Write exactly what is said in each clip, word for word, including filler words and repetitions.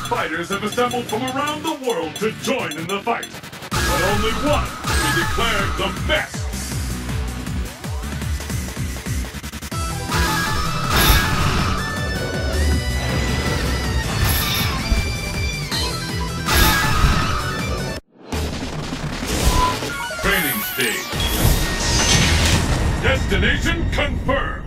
fighters have assembled from around the world to join in the fight. But only one will be declared the best. Training stage. Destination confirmed.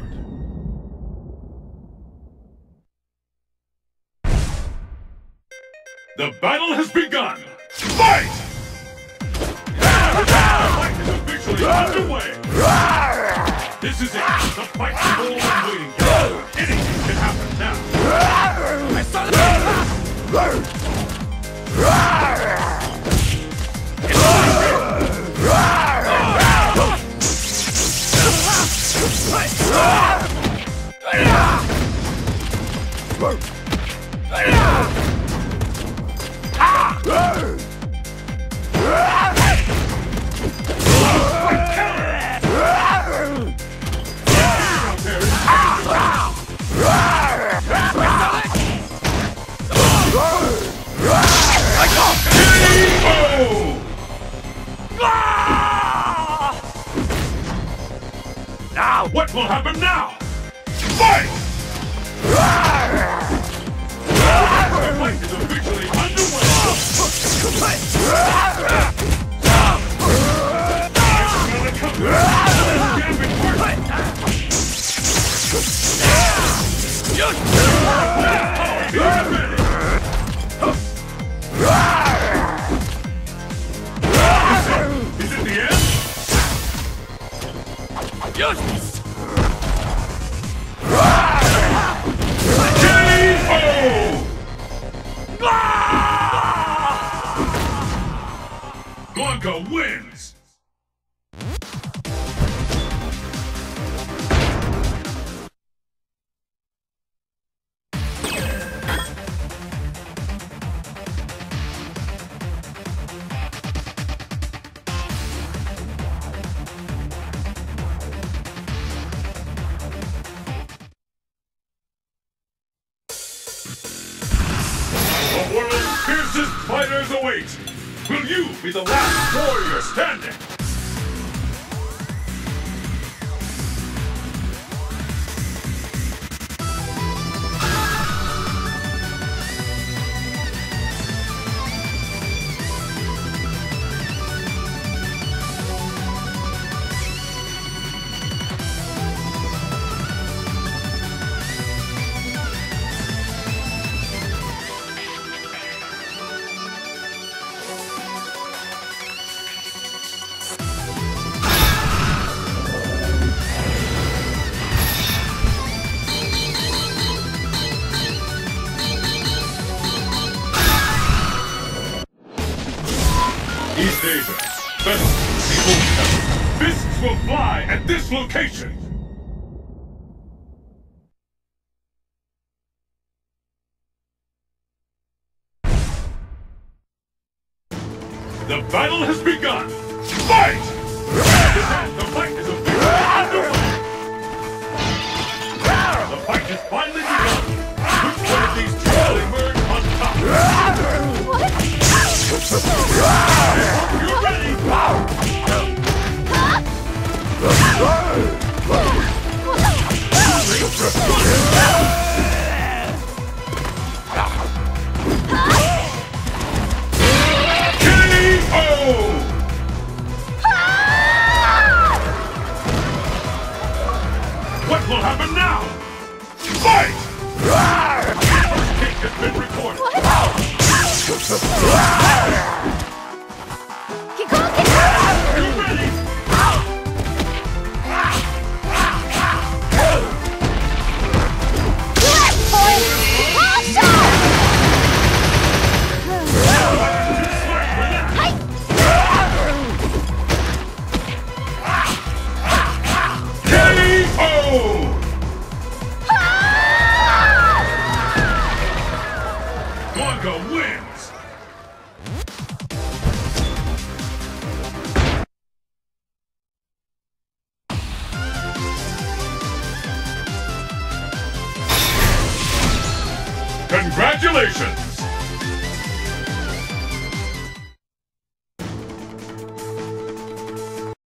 The battle has begun! Fight! The fight is officially underway! This is it! The fight is all I'm waiting for! Anything can happen now! I saw the Now, what will happen now? Fight! The fight is officially underway! Is it the end? Yes! K O! Blanka wins! The world's fiercest fighters await! Will you be the last warrior standing? East Asia, best people ever. Fists will fly at this location! The battle has begun! Fight! The fight is officially underway! The fight has finally begun! Which one of these two will emerge on top? You ready? K O! What will happen now? Fight! First kick has been recorded. You ready? K O! Blanka wins! Congratulations!